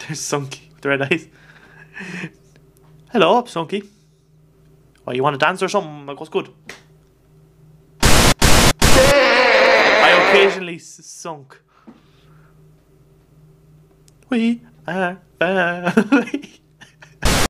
There's Sunky with the red eyes. Hello, Sunky. Oh, you want to dance or something? Like, what's good? I occasionally sunk. We are family.